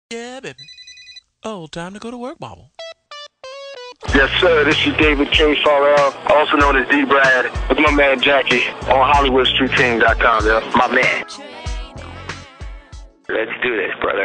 Yeah, baby. Oh, time to go to work, Bobble. Yes, sir. This is David K. Farrell, also known as D. Brad, with my man Jackie on HollywoodStreetTeam.com. Yeah, my man. Let's do this, brother.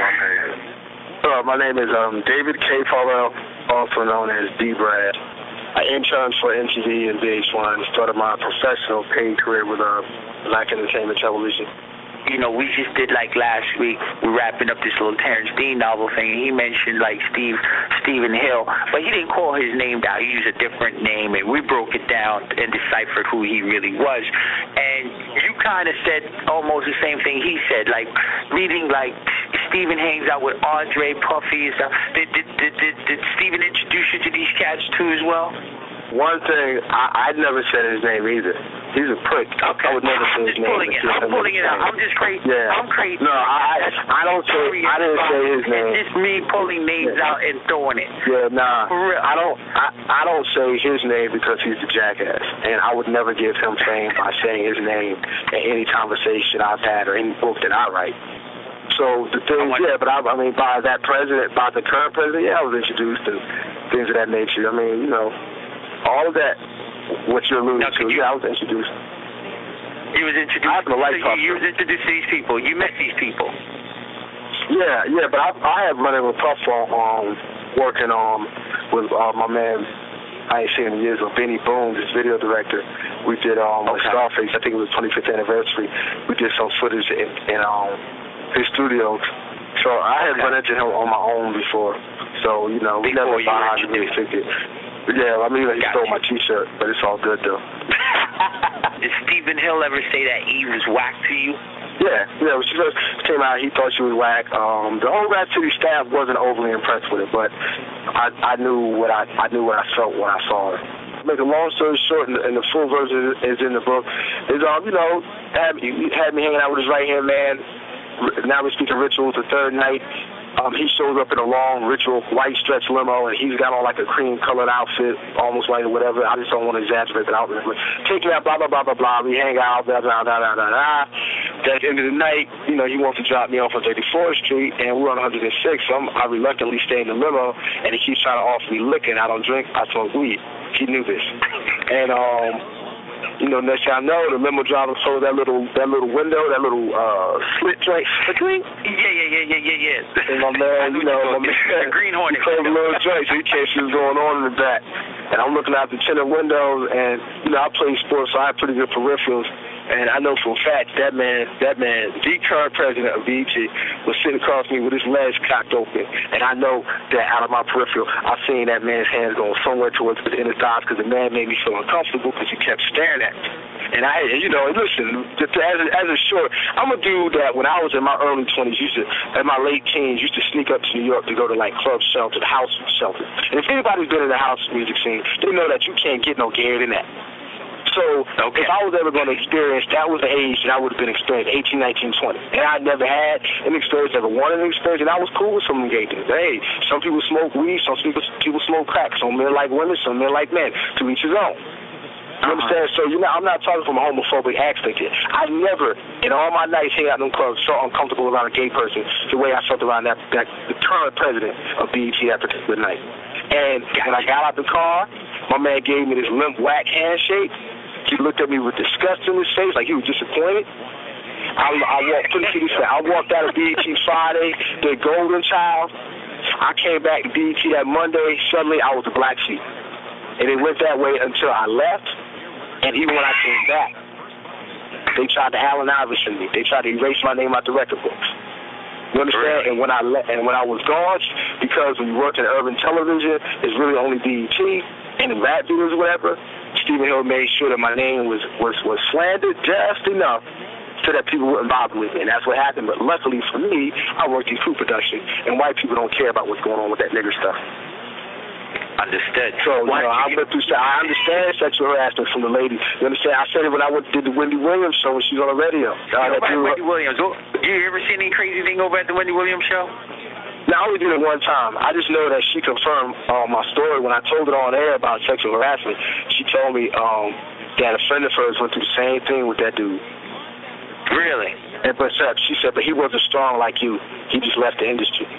My name is David K. Farrell, also known as D. Brad. I interned for MTV and VH1 and started my professional paid career with Black Entertainment Television. You know, we just did, like, last week, we're wrapping up this little Terrence Dean novel thing, and he mentioned, like, Stephen Hill, but he didn't call his name down. He used a different name, and we broke it down and deciphered who he really was. And you kind of said almost the same thing he said, like, reading, like, Stephen hangs out with Andre, Puffy and stuff. Did Stephen introduce you to these cats, too, as well? One thing, I'd never said his name either. He's a prick. Okay. I would never say his name. I'm pulling it out. I'm just crazy. Yeah. I'm crazy. No, I don't say. I didn't say his name. It's just me pulling names out and throwing it. Yeah, nah. For real. I don't say his name because he's a jackass, and I would never give him fame by saying his name in any conversation I've had or any book that I write. So the thing, yeah, but I mean, by the current president, yeah, I was introduced to things of that nature. I mean, you know, all of that, what you're alluding to, yeah, I was introduced. You was introduced. I happen to like you was introduced to these people. You met these people. Yeah, but I have run with Puff on working with my man. I ain't seen him in years, but Benny Boone, his video director. We did Scarface. I think it was 25th anniversary. We did some footage in his studio. So I had run into him on my own before. So you know, we never bonded really figured. Yeah, I mean, he stole my T-shirt, but it's all good though. Did Stephen Hill ever say that Eve was whack to you? Yeah. When she first came out, he thought she was whack. The whole Rap City staff wasn't overly impressed with it, but I knew what I felt when I saw her. Make a long story short, and the full version is in the book. Is you know, had me hanging out with his right hand man. Now we're speaking Rituals the third night. He shows up in a long Ritual white stretch limo, and he's got on like a cream-colored outfit, almost white or whatever. I just don't want to exaggerate the outfit. Take me out, blah, blah, blah, blah, blah. We hang out, blah, blah, blah, blah, blah, blah. At the end of the night, you know, he wants to drop me off on 34th Street, and we're on 106, so I reluctantly stay in the limo, and he keeps trying to offer me liquor. I don't drink, I smoke weed. He knew this. And, you know, next thing I know, the limo driver closed that little window, that little slit joint. Yeah. And my man, you know, the Green Hornet. He closed the little joint, so he can't see what's going on in the back. And I'm looking out the tinted windows, and you know, I play sports, so I have pretty good peripherals. And I know for a fact that man, the current president of BET, was sitting across me with his legs cocked open. And I know that out of my peripheral, I've seen that man's hands going somewhere towards the inner thighs because the man made me feel uncomfortable because he kept staring at me. And I, you know, listen, as a short, I'm a dude that when I was in my early 20s, in my late teens, used to sneak up to New York to go to like club shelter, house shelter. And if anybody's been in the house music scene, they know that you can't get no gayer than that. So if I was ever going to experience, that was the age that I would have been experienced, 18, 19, 20. And I never had an experience, never wanted an experience, and I was cool with some of the gay things. Hey, some people smoke weed, some people smoke crack. Some men like women, some men like men. To each his own. You understand? So I'm not talking from a homophobic aspect here. I never, in all my nights hanging out in them clubs, felt uncomfortable around a gay person the way I felt around the current president of BET that particular night. And when I got out the car, my man gave me this limp, whack handshake. He looked at me with disgust in his face, like he was disappointed. I walked out of BET Friday, the Golden Child. I came back to BET that Monday. Suddenly, I was a black sheep. And it went that way until I left. And even when I came back, they tried to Allen Iverson me. They tried to erase my name out the record books. You understand? And when I was gone, because when you work in urban television, it's really only BET and the rap videos or whatever. Stephen Hill made sure that my name was slandered just enough so that people wouldn't bother with me. And that's what happened. But luckily for me, I worked in food production, and white people don't care about what's going on with that nigger stuff. Understood. So, you know, I understand sexual harassment from the lady. You understand? I said it when I did the Wendy Williams show when she was on the radio. Wendy Williams. You ever seen any crazy thing over at the Wendy Williams show? No, I only did it one time. I just know that she confirmed my story when I told it on air about sexual harassment. She told me that a friend of hers went through the same thing with that dude. Really? But she said, but he wasn't strong like you. He just left the industry. He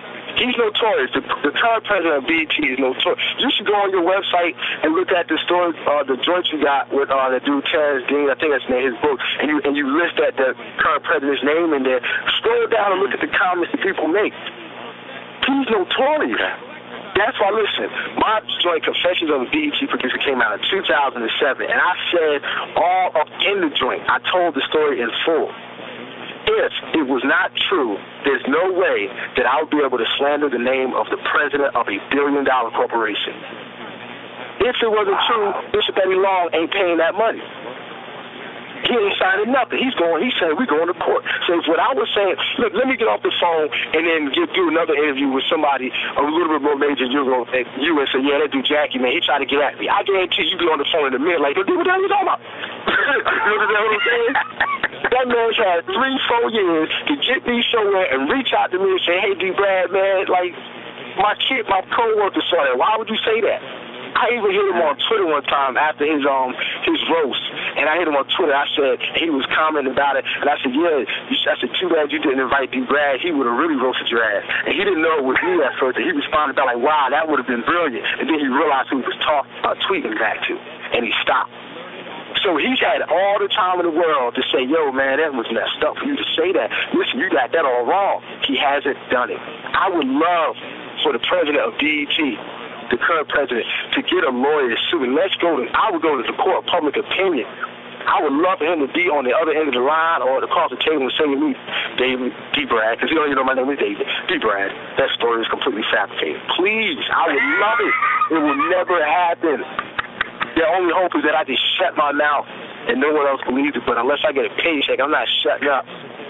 He's notorious. The current president of BET is notorious. You should go on your website and look at the story, the joint you got with the dude Terrence Dean. I think that's his book, and you list that the current president's name in there. Scroll down and look at the comments that people make. He's notorious. That's why, listen, my joint Confessions of a BET Producer came out in 2007, and I said all up in the joint, I told the story in full. If it was not true, there's no way that I would be able to slander the name of the president of a billion-dollar corporation. If it wasn't true, Bishop Eddie Long ain't paying that money. He ain't signing nothing. He's saying we're going to court. So what I was saying, look, let me get off the phone and then do another interview with somebody a little bit more major than you and say, yeah, that dude Jackie, man, he tried to get at me. I guarantee you be on the phone in a minute like, dude, what the hell are you talking about? You understand what I'm saying? That man's had 3-4 years to get me somewhere and reach out to me and say, hey, D. Brad, man, like, my co-worker saw that. Why would you say that? I even hit him on Twitter one time after his roast, and I hit him on Twitter. I said, he was commenting about it, and I said, yeah, I said, too bad you didn't invite D. Brad. He would have really roasted your ass. And he didn't know it was me at first, and he responded back like, wow, that would have been brilliant. And then he realized who he was tweeting back to, and he stopped. So he's had all the time in the world to say, yo, man, that was messed up for you to say that. Listen, you got that all wrong. He hasn't done it. I would love for the president of BET, the current president, to get a lawyer to sue me. I would go to the court of public opinion. I would love for him to be on the other end of the line or across the table and say to me, David D. Brad, because you don't even know my name is David D. Brad. That story is completely fabricated. Please, I would love it. It will never happen. The only hope is that I just shut my mouth and no one else believes it. But unless I get a paycheck, I'm not shutting up.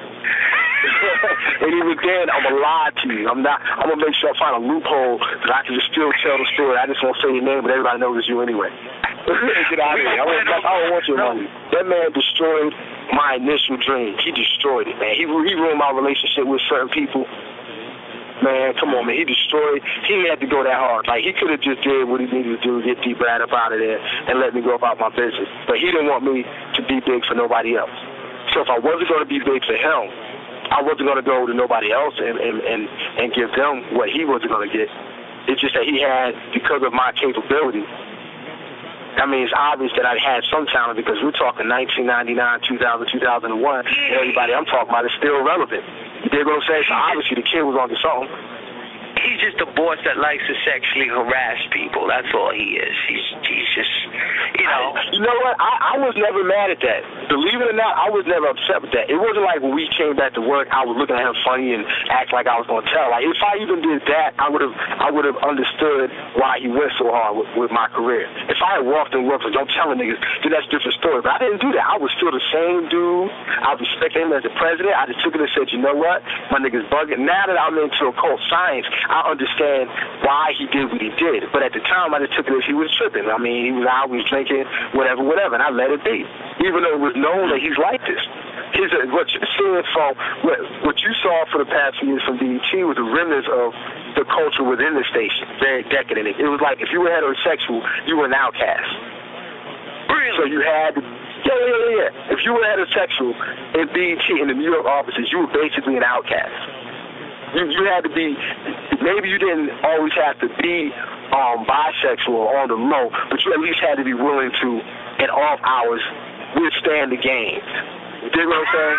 And even then, I'm gonna lie to you. I'm gonna make sure I find a loophole that I can just still tell the story. I just won't say your name, but everybody knows it's you anyway. Get out of here. I don't want your money. That man destroyed my initial dream. He destroyed it, man. He ruined my relationship with certain people. Man, come on, man. He destroyed. He didn't have to go that hard. Like, he could have just did what he needed to do, get D. Brad up out of there, and let me go about my business. But he didn't want me to be big for nobody else. So if I wasn't going to be big for him, I wasn't going to go to nobody else and give them what he wasn't going to get. It's just that he had, because of my capability, I mean, it's obvious that I had some talent because we're talking 1999, 2000, 2001, and everybody I'm talking about is still relevant. You dig what I'm saying? So obviously the kid was onto something. He's just a boss that likes to sexually harass people. That's all he is. He's just, you know. You know what? I was never mad at that. Believe it or not, I was never upset with that. It wasn't like when we came back to work, I was looking at him funny and act like I was going to tell. Like, if I even did that, I would have understood why he went so hard with my career. If I had walked in work and don't tell the niggas, then that's a different story. But I didn't do that. I was still the same dude. I respected him as the president. I just took it and said, you know what? My niggas bugging. Now that I'm into occult science, I understand why he did what he did. But at the time, I just took it as he was tripping. I mean, he was out, he was drinking, whatever, and I let it be. Even though it was known that he's like this. What you're seeing from, what you saw for the past few years from BET was the remnants of the culture within the station. Very decadent. It was like if you were heterosexual, you were an outcast. Really? So you had yeah. If you were heterosexual in BET in the New York offices, you were basically an outcast. You had to be, maybe you didn't always have to be bisexual or on the low, but you at least had to be willing to, at off hours, withstand the game. You dig what I'm saying?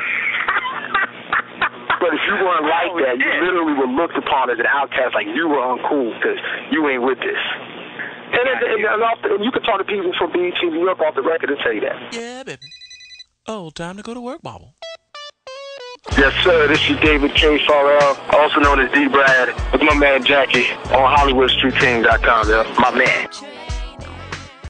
But if you weren't like that, you literally were looked upon as an outcast, like you were uncool because you ain't with this. And you can talk to people from BET New York off the record and tell you that. Yeah, baby. Oh, time to go to work, Bobble. Yes, sir. This is David K. Farrell, also known as D. Brad, with my man Jackie on HollywoodStreetTeam.com, yeah. My man.